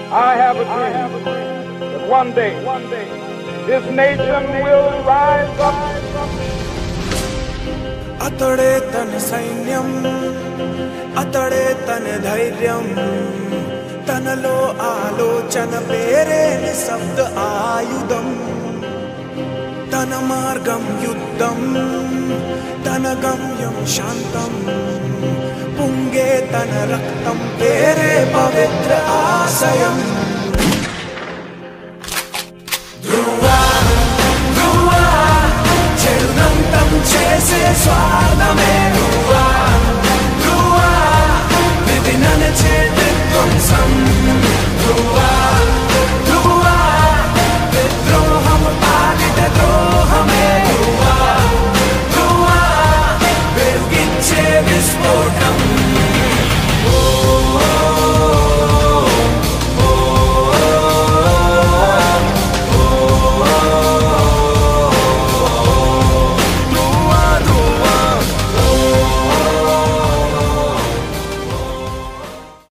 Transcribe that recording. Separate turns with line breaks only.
I have a dream that one day this nation will rise up.
Atade tan saniyam, atade tan dhairyam, tanalo alochana pere nisabda ayudam, tanamargam yuddham, tanagamyam shantam, punge tanaraktam pere pavitra asayam.